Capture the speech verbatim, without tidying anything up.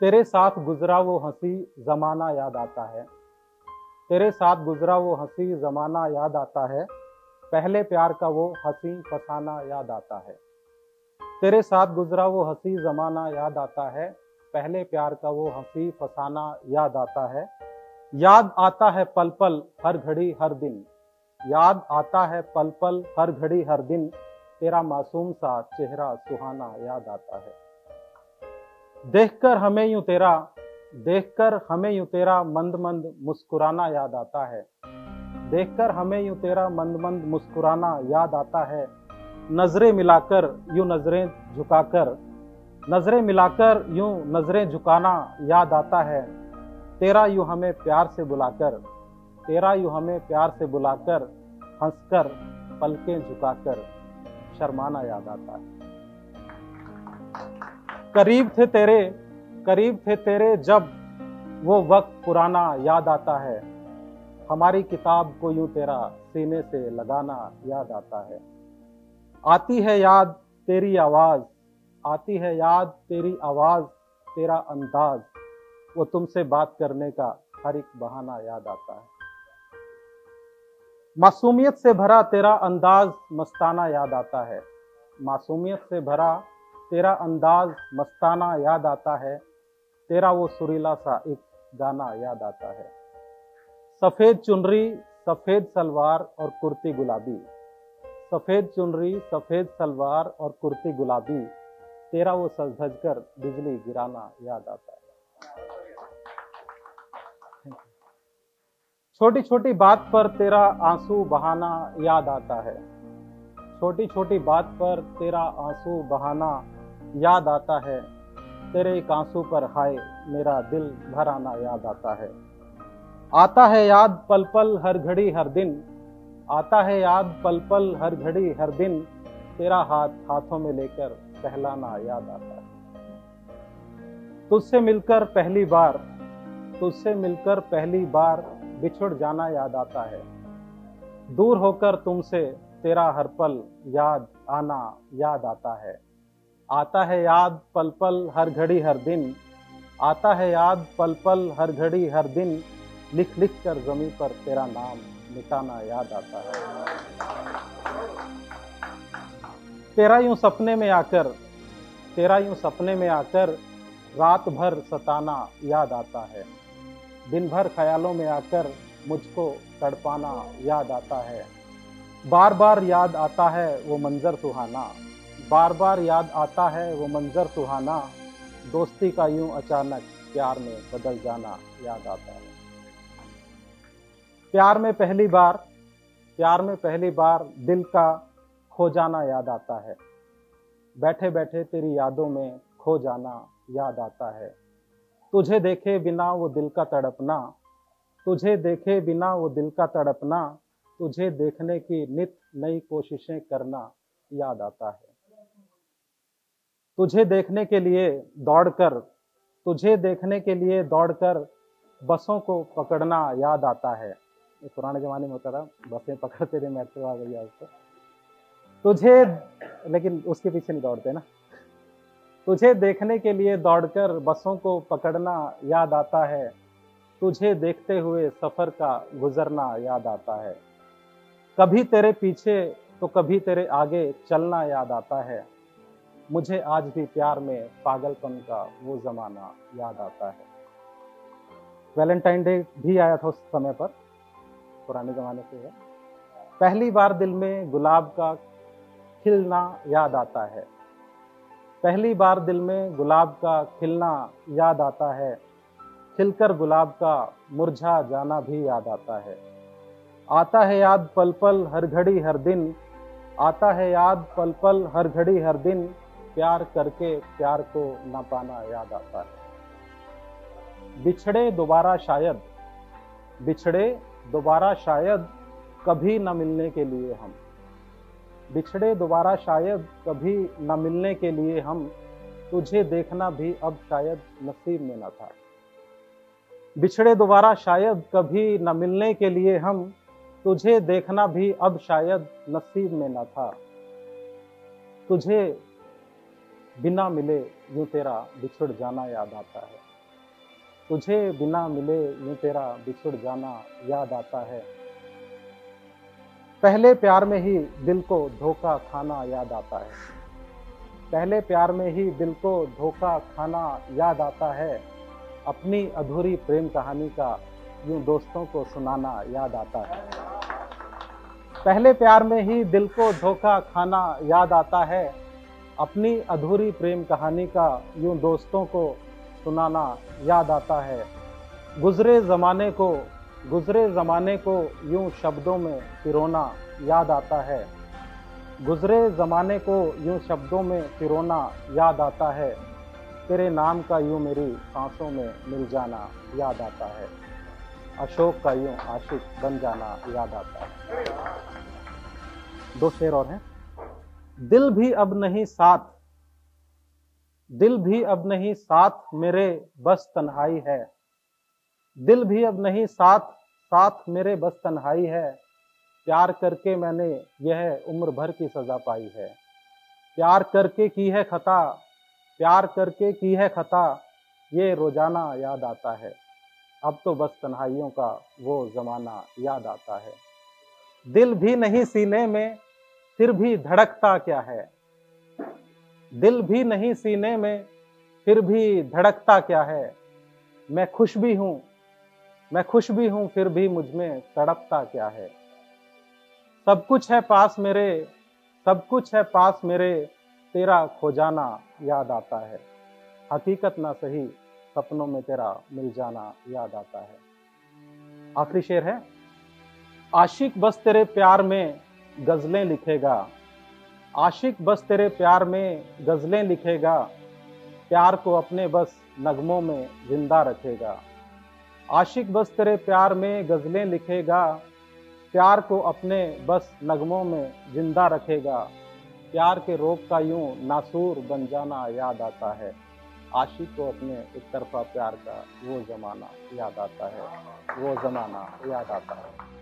तेरे साथ गुजरा वो हंसी जमाना याद आता है। तेरे साथ गुजरा वो हंसी जमाना याद आता है। पहले प्यार का वो हंसी फसाना याद आता है। तेरे साथ गुजरा वो हंसी जमाना याद आता है। पहले प्यार का वो हंसी फसाना याद आता है। याद आता है पल पल हर घड़ी हर दिन। याद आता है पल पल हर घड़ी हर दिन। तेरा मासूम सा चेहरा सुहाना याद आता है। देखकर हमें यूं तेरा देखकर हमें यूं तेरा मंद मंद मुस्कुराना याद आता है। देखकर हमें यूं तेरा मंद मंद मुस्कुराना याद आता है। नजरें मिलाकर यूं नजरें झुकाकर नजरें मिलाकर यूं नजरें झुकाना याद आता है। तेरा यूं हमें प्यार से बुलाकर तेरा यूं हमें प्यार से बुलाकर हंसकर पलकें झुकाकर शर्माना याद आता है। करीब थे तेरे करीब थे तेरे जब वो वक्त पुराना याद आता है। हमारी किताब को यूं तेरा सीने से लगाना याद आता है। आती है याद तेरी आवाज आती है याद तेरी आवाज तेरा अंदाज। वो तुमसे बात करने का हर एक बहाना याद आता है। मासूमियत से भरा तेरा अंदाज मस्ताना याद आता है। मासूमियत से भरा तेरा अंदाज मस्ताना याद आता है। तेरा वो सुरीला सा एक गाना याद आता है। सफेद चुनरी सफेद सलवार और कुर्ती गुलाबी सफेद चुनरी सफेद सलवार और कुर्ती गुलाबी। तेरा वो सज धज कर बिजली गिराना याद आता है। छोटी छोटी बात पर तेरा आंसू बहाना याद आता है। छोटी छोटी बात पर तेरा आंसू बहाना याद आता है। तेरे एक आंसू पर हाय मेरा दिल भर आना याद आता है। आता है याद पल पल हर घड़ी हर दिन आता है याद पल पल हर घड़ी हर दिन। तेरा हाथ हाथों में लेकर सहलाना याद आता है। तुझसे मिलकर पहली बार तुझसे मिलकर पहली बार बिछुड़ जाना याद आता है। दूर होकर तुमसे तेरा हर पल याद आना याद आता है। आता है याद पल पल हर घड़ी हर दिन आता है याद पल पल हर घड़ी हर दिन। लिख लिख कर जमीन पर तेरा नाम मिटाना याद आता है। तेरा यूं सपने में आकर तेरा यूं सपने में आकर रात भर सताना याद आता है। दिन भर ख्यालों में आकर मुझको तड़पाना याद आता है। बार बार याद आता है वो मंजर सुहाना बार बार याद आता है वो मंजर सुहाना। दोस्ती का यूं अचानक प्यार में बदल जाना याद आता है। प्यार में पहली बार प्यार में पहली बार दिल का खो जाना याद आता है। बैठे बैठे तेरी यादों में खो जाना याद आता है। तुझे देखे बिना वो दिल का तड़पना तुझे देखे बिना वो दिल का तड़पना। तुझे देखने की नित नई कोशिशें करना याद आता है। तुझे देखने के लिए दौड़कर तुझे देखने के लिए दौड़कर बसों को पकड़ना याद आता है। ये पुराने जमाने में होता था, बसें पकड़ते थे, मेट्रो आ गई आज तो। तुझे लेकिन उसके पीछे नहीं दौड़ते ना। तुझे देखने के लिए दौड़कर बसों को पकड़ना याद आता है। तुझे देखते हुए सफर का गुजरना याद आता है। कभी तेरे पीछे तो कभी तेरे आगे चलना याद आता है। मुझे आज भी प्यार में पागलपन का वो जमाना याद आता है। वैलेंटाइन डे भी आया था उस समय पर, पुराने जमाने से है। पहली बार दिल में गुलाब का खिलना याद आता है। पहली बार दिल में गुलाब का खिलना याद आता है। खिलकर गुलाब का मुरझा जाना भी याद आता है। आता है याद पल पल हर घड़ी हर दिन आता है याद पल पल हर घड़ी हर दिन। प्यार करके प्यार को न पाना याद आता है। बिछड़े दोबारा शायद बिछड़े दोबारा शायद कभी न मिलने के लिए हम बिछड़े दोबारा शायद कभी न मिलने के लिए हम। तुझे देखना भी अब शायद नसीब में न था। बिछड़े दोबारा शायद कभी न मिलने के लिए हम। तुझे देखना भी अब शायद नसीब में न था। तुझे बिना मिले यूं तेरा बिछुड़ जाना याद आता है। तुझे बिना मिले यूं तेरा बिछुड़ जाना याद आता है। पहले प्यार में ही दिल को धोखा खाना याद आता है। पहले प्यार में ही दिल को धोखा खाना याद आता है। अपनी अधूरी प्रेम कहानी का यूं दोस्तों को सुनाना याद आता है। पहले प्यार में ही दिल को धोखा खाना याद आता है। अपनी अधूरी प्रेम कहानी का यूं दोस्तों को सुनाना याद आता है। गुजरे ज़माने को गुजरे ज़माने को यूं शब्दों में पिरोना याद आता है। गुजरे ज़माने को यूं शब्दों में पिरोना याद आता है। तेरे नाम का यूं मेरी सांसों में मिल जाना याद आता है। अशोक का यूं आशिक बन जाना याद आता है। दो शेर और हैं। दिल भी अब नहीं साथ, दिल भी अब नहीं साथ मेरे बस तन्हाई है। दिल भी अब नहीं साथ, साथ मेरे बस तन्हाई है। प्यार करके मैंने यह उम्र भर की सजा पाई है। प्यार करके की है खता, प्यार करके की है खता, ये रोजाना याद आता है। अब तो बस तन्हाइयों का वो जमाना याद आता है। दिल भी नहीं सीने में फिर भी धड़कता क्या है। दिल भी नहीं सीने में फिर भी धड़कता क्या है। मैं खुश भी हूँ, मैं खुश भी हूँ फिर भी मुझ में तड़पता क्या है। सब कुछ है पास मेरे, सब कुछ है पास मेरे, तेरा खो जाना याद आता है। हकीकत ना सही सपनों में तेरा मिल जाना याद आता है। आखिरी शेर है। आशिक बस तेरे प्यार में गजलें लिखेगा। आशिक बस तेरे प्यार में गजलें लिखेगा। प्यार को अपने बस नगमों में जिंदा रखेगा। आशिक बस तेरे प्यार में गजलें लिखेगा। प्यार को अपने बस नगमों में जिंदा रखेगा। प्यार के रोग का यूं नासूर बन जाना याद आता है। आशिक को अपने एक तरफा प्यार का वो जमाना याद आता है, वो जमाना याद आता है।